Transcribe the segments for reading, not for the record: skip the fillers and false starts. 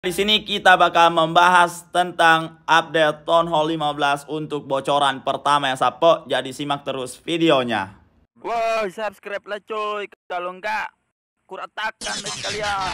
Di sini kita bakal membahas tentang update Town Hall 15 untuk bocoran pertama ya Sapo. Jadi simak terus videonya. Wow, subscribe lah coy. Kalau enggak, kuratakan deh kalian.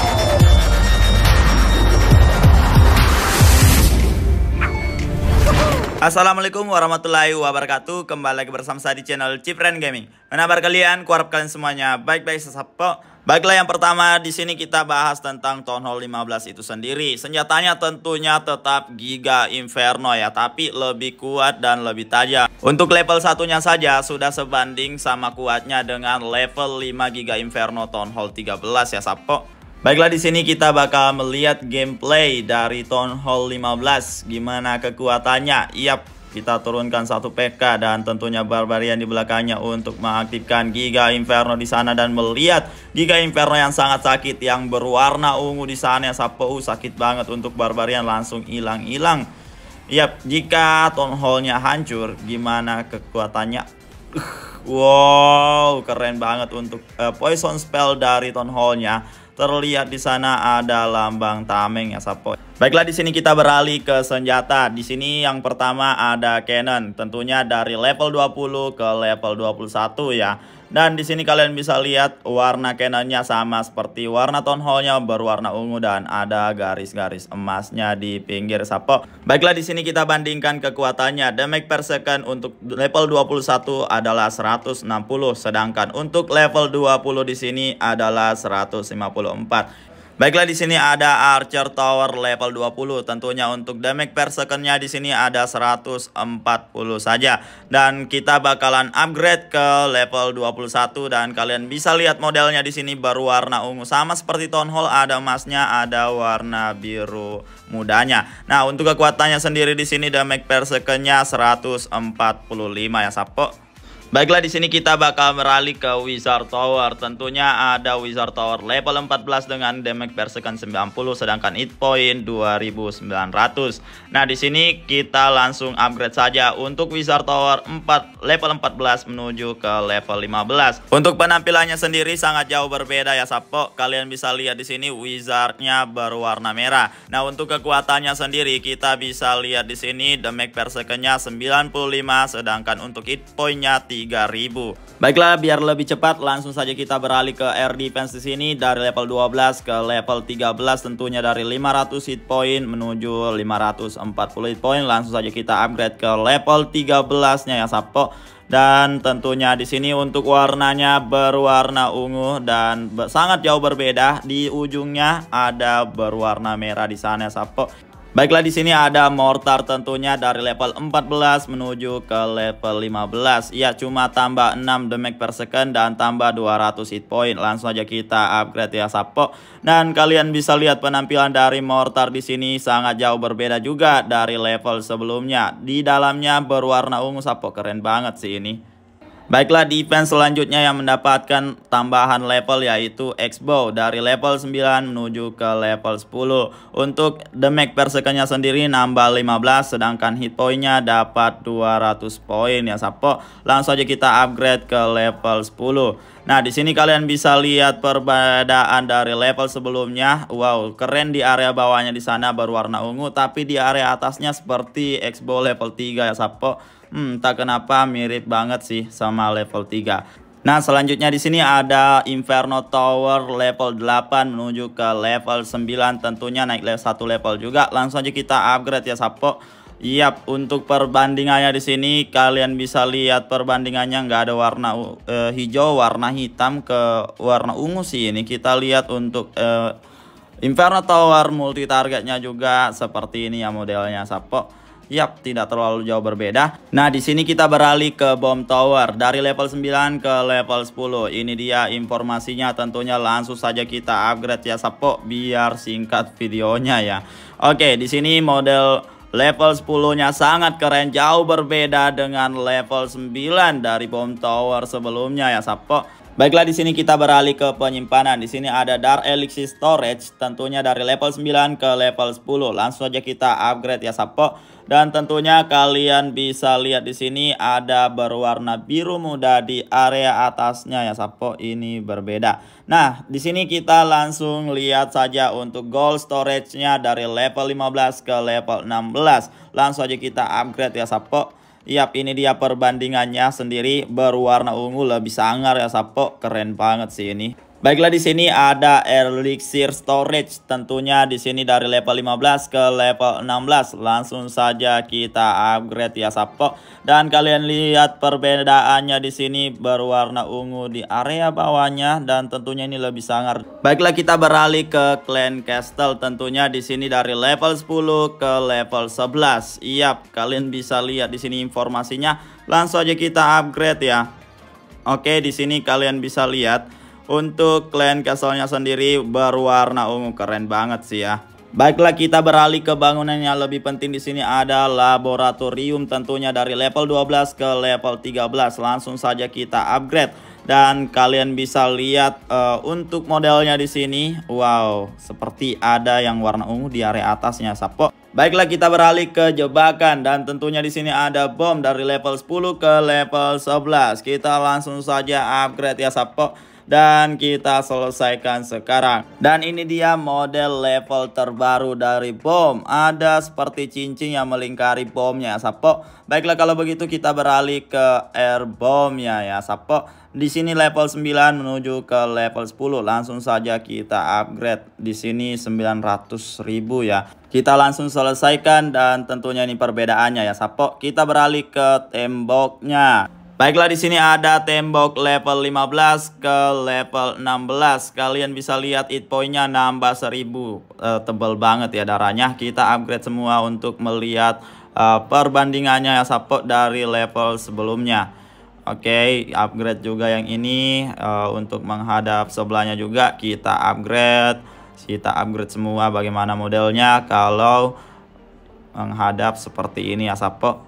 Assalamualaikum warahmatullahi wabarakatuh. Kembali lagi bersama saya di channel Cipren Gaming. Mana kabar kalian? Kuharap kalian semuanya baik-baik Sapo. Baiklah, yang pertama di sini kita bahas tentang Town Hall 15 itu sendiri. Senjatanya tentunya tetap Giga Inferno ya, tapi lebih kuat dan lebih tajam. Untuk level satunya saja sudah sebanding sama kuatnya dengan level 5 Giga Inferno Town Hall 13 ya Sapo. Baiklah, di sini kita bakal melihat gameplay dari Town Hall 15. Gimana kekuatannya? Yap, kita turunkan satu PK dan tentunya Barbarian di belakangnya untuk mengaktifkan Giga Inferno di sana dan melihat Giga Inferno yang sangat sakit yang berwarna ungu di sana ya Sapo. Sakit banget untuk Barbarian, langsung hilang-hilang. Yap, jika Town Hall-nya hancur, gimana kekuatannya? Wow, keren banget untuk poison spell dari Town Hall-nya. Terlihat di sana ada lambang tameng ya Sapo. Baiklah, di sini kita beralih ke senjata. Di sini yang pertama ada cannon, tentunya dari level 20 ke level 21 ya. Dan di sini kalian bisa lihat warna cannonnya sama seperti warna Town Hall-nya, berwarna ungu dan ada garis-garis emasnya di pinggir Sapo. Baiklah, di sini kita bandingkan kekuatannya. Damage per second untuk level 21 adalah 160, sedangkan untuk level 20 di sini adalah 154. Baiklah, di sini ada Archer Tower level 20. Tentunya untuk damage per secondnya di sini ada 140 saja. Dan kita bakalan upgrade ke level 21 dan kalian bisa lihat modelnya di sini berwarna ungu sama seperti Town Hall, ada emasnya, ada warna biru mudanya. Nah, untuk kekuatannya sendiri di sini damage per secondnya 145 ya Sapo. Baiklah, di sini kita bakal beralih ke Wizard Tower. Tentunya ada Wizard Tower level 14 dengan damage per second 90, sedangkan hit point 2900. Nah, di sini kita langsung upgrade saja untuk Wizard Tower level 14 menuju ke level 15. Untuk penampilannya sendiri sangat jauh berbeda ya Sapo. Kalian bisa lihat di sini wizardnya berwarna merah. Nah, untuk kekuatannya sendiri kita bisa lihat di sini damage per secondnya 95, sedangkan untuk hit pointnya 3000. Baiklah, biar lebih cepat langsung saja kita beralih ke air defense di sini dari level 12 ke level 13, tentunya dari 500 hit point menuju 540 hit point. Langsung saja kita upgrade ke level 13-nya ya Sapo. Dan tentunya di sini untuk warnanya berwarna ungu dan sangat jauh berbeda. Di ujungnya ada berwarna merah di sana ya Sapo. Baiklah, di sini ada mortar tentunya dari level 14 menuju ke level 15. Ya, cuma tambah 6 damage per second dan tambah 200 hit point. Langsung aja kita upgrade ya Sapo. Dan kalian bisa lihat penampilan dari mortar di sini sangat jauh berbeda juga dari level sebelumnya. Di dalamnya berwarna ungu Sapo, keren banget sih ini. Baiklah, defense selanjutnya yang mendapatkan tambahan level yaitu X-Bow dari level 9 menuju ke level 10. Untuk damage per secondnya sendiri nambah 15, sedangkan hit pointnya dapat 200 poin ya Sapo. Langsung aja kita upgrade ke level 10. Nah, di sini kalian bisa lihat perbedaan dari level sebelumnya. Wow, keren di area bawahnya di sana berwarna ungu, tapi di area atasnya seperti X-Bow level 3 ya Sapo. Tak kenapa mirip banget sih sama level 3. Nah, selanjutnya di sini ada Inferno Tower level 8 menuju ke level 9, tentunya naik satu level juga. Langsung aja kita upgrade ya Sapo. Yap, untuk perbandingannya di sini kalian bisa lihat perbandingannya nggak ada warna hijau, warna hitam ke warna ungu sih. Ini kita lihat untuk Inferno Tower multi targetnya juga seperti ini ya modelnya Sapo. Yap, tidak terlalu jauh berbeda. Nah, di sini kita beralih ke Bomb Tower dari level 9 ke level 10. Ini dia informasinya, tentunya langsung saja kita upgrade ya Sapo biar singkat videonya ya. Oke, di sini model level 10-nya sangat keren, jauh berbeda dengan level 9 dari Bomb Tower sebelumnya ya Sapo. Baiklah, di sini kita beralih ke penyimpanan. Di sini ada Dark Elixir Storage, tentunya dari level 9 ke level 10. Langsung saja kita upgrade ya Sapo. Dan tentunya kalian bisa lihat di sini ada berwarna biru muda di area atasnya ya Sapo. Ini berbeda. Nah, di sini kita langsung lihat saja untuk gold storage-nya dari level 15 ke level 16. Langsung saja kita upgrade ya Sapo. Yap, ini dia perbandingannya sendiri, berwarna ungu lebih sangar ya Sapo, keren banget sih ini. Baiklah, di sini ada Elixir Storage, tentunya di sini dari level 15 ke level 16. Langsung saja kita upgrade ya Sapo. Dan kalian lihat perbedaannya di sini berwarna ungu di area bawahnya dan tentunya ini lebih sangar. Baiklah, kita beralih ke Clan Castle, tentunya di sini dari level 10 ke level 11. Yap, kalian bisa lihat di sini informasinya. Langsung aja kita upgrade ya. Oke, di sini kalian bisa lihat untuk Clan Castle-nya sendiri berwarna ungu, keren banget sih ya. Baiklah, kita beralih ke bangunan yang lebih penting. Di sini ada laboratorium, tentunya dari level 12 ke level 13. Langsung saja kita upgrade dan kalian bisa lihat untuk modelnya di sini. Wow, seperti ada yang warna ungu di area atasnya Sapo. Baiklah, kita beralih ke jebakan dan tentunya di sini ada bom dari level 10 ke level 11. Kita langsung saja upgrade ya Sapo. Dan kita selesaikan sekarang. Dan ini dia model level terbaru dari bom. Ada seperti cincin yang melingkari bomnya Sapo. Baiklah, kalau begitu kita beralih ke air bomnya ya Sapo. Di sini level 9 menuju ke level 10. Langsung saja kita upgrade. Di sini 900.000 ya. Kita langsung selesaikan dan tentunya ini perbedaannya ya Sapo. Kita beralih ke temboknya. Baiklah, di sini ada tembok level 15 ke level 16. Kalian bisa lihat hit point-nya nambah 1000. Tebal banget ya darahnya. Kita upgrade semua untuk melihat perbandingannya ya Sapo dari level sebelumnya. Oke, upgrade juga yang ini untuk menghadap sebelahnya juga kita upgrade. Kita upgrade semua bagaimana modelnya kalau menghadap seperti ini ya Sapo.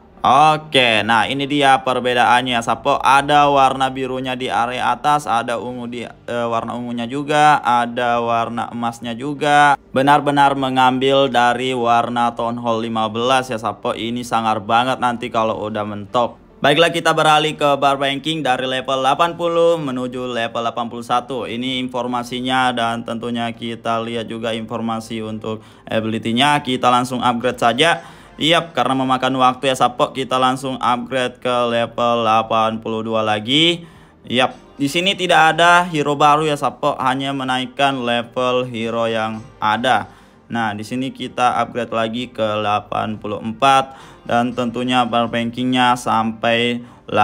Oke, nah ini dia perbedaannya Sapo. Ada warna birunya di area atas, ada ungu di warna ungunya juga, ada warna emasnya juga. Benar-benar mengambil dari warna Town Hall 15 ya Sapo. Ini sangar banget nanti kalau udah mentok. Baiklah, kita beralih ke bar banking dari level 80 menuju level 81. Ini informasinya dan tentunya kita lihat juga informasi untuk ability-nya. Kita langsung upgrade saja. Yap, karena memakan waktu ya Sapo, kita langsung upgrade ke level 82 lagi. Yap, di sini tidak ada hero baru ya Sapo, hanya menaikkan level hero yang ada. Nah, di sini kita upgrade lagi ke 84 dan tentunya bar bankingnya sampai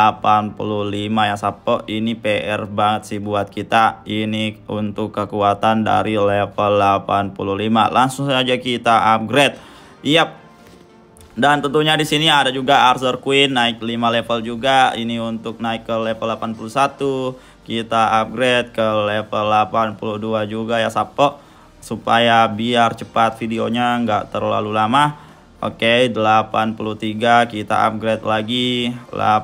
85 ya Sapo. Ini PR banget sih buat kita. Ini untuk kekuatan dari level 85. Langsung saja kita upgrade. Yap. Dan tentunya di sini ada juga Archer Queen naik 5 level juga. Ini untuk naik ke level 81. Kita upgrade ke level 82 juga ya Sapo, supaya biar cepat videonya nggak terlalu lama. Oke, 83 kita upgrade lagi.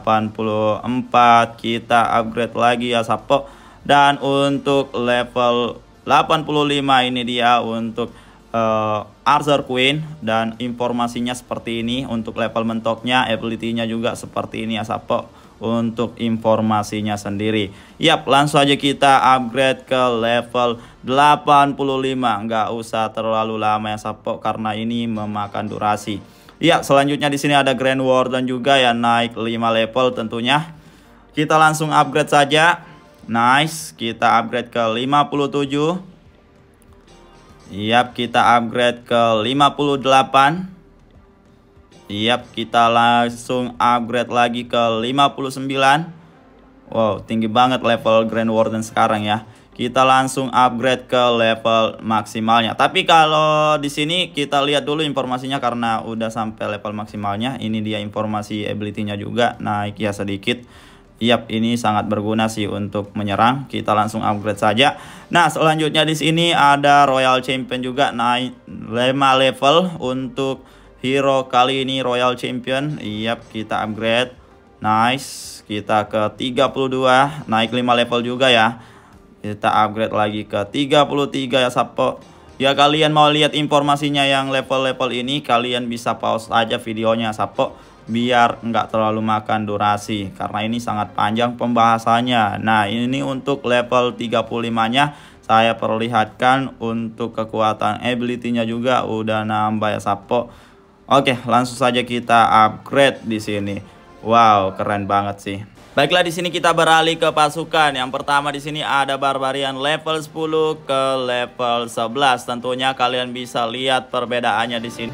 84 kita upgrade lagi ya Sapo. Dan untuk level 85 ini dia untuk Archer Queen dan informasinya seperti ini. Untuk level mentoknya, ability-nya juga seperti ini ya Sapo untuk informasinya sendiri. Yap, langsung aja kita upgrade ke level 85. Nggak usah terlalu lama ya Sapo karena ini memakan durasi. Ya, selanjutnya di sini ada Grand Warden juga ya, naik 5 level tentunya. Kita langsung upgrade saja. Nice, kita upgrade ke 57. Yap, kita upgrade ke 58. Yap, kita langsung upgrade lagi ke 59. Wow, tinggi banget level Grand Warden sekarang ya. Kita langsung upgrade ke level maksimalnya. Tapi kalau di sini kita lihat dulu informasinya karena udah sampai level maksimalnya. Ini dia informasi ability-nya juga naik ya sedikit. Yap, ini sangat berguna sih untuk menyerang. Kita langsung upgrade saja. Nah, selanjutnya di sini ada Royal Champion juga naik 5 level untuk hero kali ini Royal Champion. Yap, kita upgrade. Nice. Kita ke 32. Naik 5 level juga ya. Kita upgrade lagi ke 33 ya Sapo. Ya kalian mau lihat informasinya yang level-level ini, kalian bisa pause aja videonya Sapo, biar nggak terlalu makan durasi, karena ini sangat panjang pembahasannya. Nah ini untuk level 35-nya saya perlihatkan, untuk kekuatan ability-nya juga udah nambah ya Sapo. Oke, langsung saja kita upgrade di sini. Wow, keren banget sih. Baiklah, di sini kita beralih ke pasukan. Yang pertama di sini ada barbarian level 10 ke level 11. Tentunya kalian bisa lihat perbedaannya di sini.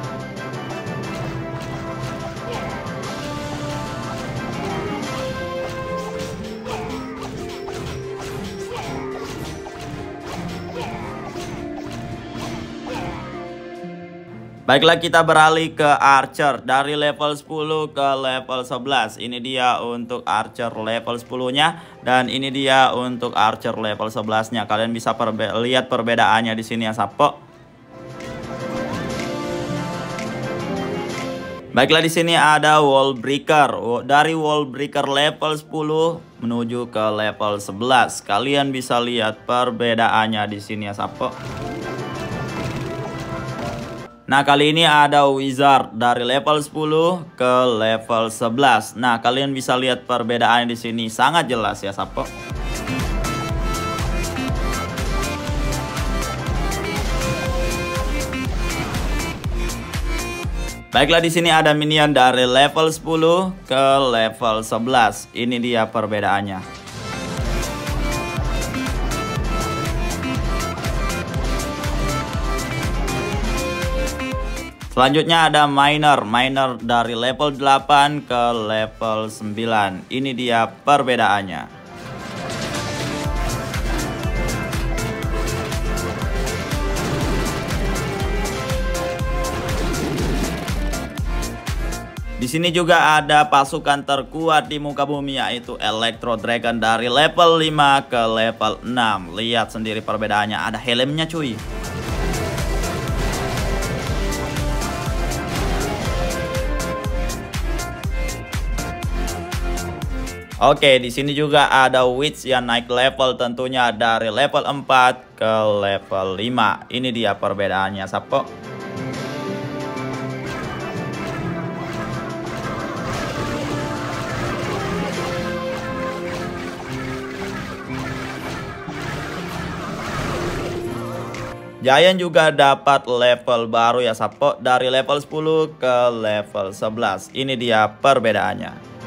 Baiklah, kita beralih ke archer dari level 10 ke level 11. Ini dia untuk archer level 10-nya dan ini dia untuk archer level 11-nya. Kalian bisa lihat perbedaannya di sini ya Sapo. Baiklah, di sini ada wall breaker. Dari wall breaker level 10 menuju ke level 11. Kalian bisa lihat perbedaannya di sini ya Sapo. Nah kali ini ada wizard dari level 10 ke level 11. Nah kalian bisa lihat perbedaan di sini sangat jelas ya Sapo. Baiklah, di sini ada minion dari level 10 ke level 11. Ini dia perbedaannya. Selanjutnya ada miner dari level 8 ke level 9. Ini dia perbedaannya. Di sini juga ada pasukan terkuat di muka bumi, yaitu Electro Dragon dari level 5 ke level 6. Lihat sendiri perbedaannya, ada helmnya cuy. Oke, di sini juga ada witch yang naik level, tentunya dari level 4 ke level 5. Ini dia perbedaannya Sapo. Giant juga dapat level baru ya Sapo, dari level 10 ke level 11. Ini dia perbedaannya.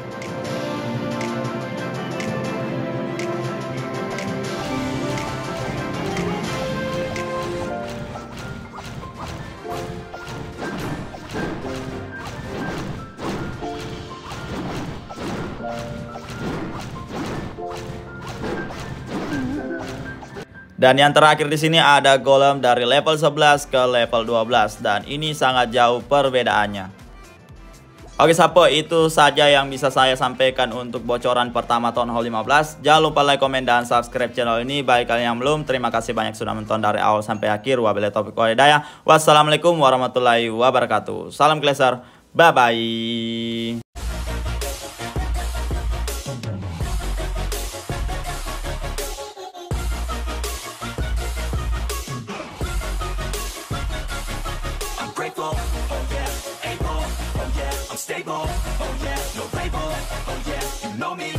Dan yang terakhir di sini ada golem dari level 11 ke level 12, dan ini sangat jauh perbedaannya. Oke Sapo, itu saja yang bisa saya sampaikan untuk bocoran pertama Town Hall 15. Jangan lupa like, komen, dan subscribe channel ini. Bagi kalian yang belum, terima kasih banyak sudah menonton dari awal sampai akhir. Wabillahi taufiq wal hidayah. Wassalamualaikum warahmatullahi wabarakatuh. Salam Glacier, bye bye. Grateful, oh yeah, able, oh yeah, I'm stable, oh yeah, no label, oh yeah, you know me.